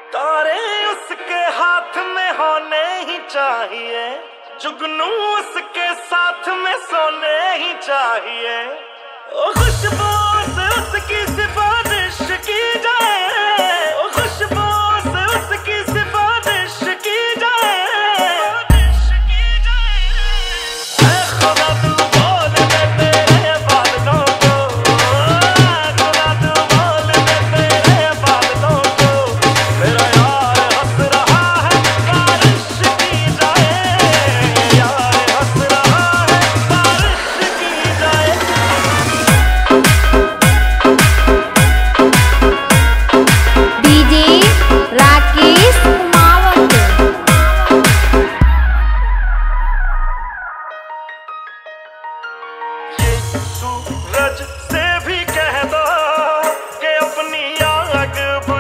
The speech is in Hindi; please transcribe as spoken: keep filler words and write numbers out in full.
तारे उसके हाथ में होने ही चाहिए, जुगनू उसके साथ में सोने ही चाहिए। ओ खुशबू से उसकी सिफारिश की जाए, ओ खुशबू से उसकी सिफारिश की जाए। ऐ खुदा तू बोल दे तेरे बादलों को, खुदा तू बोल दे तेरे बादलों को, मेरा यार हंस रहा है बारिश की जाए, यार हंस रहा है बारिश की जाए। डीजे राकेश कुमावत। ये सूरज से भी कह दो कि अपनी आग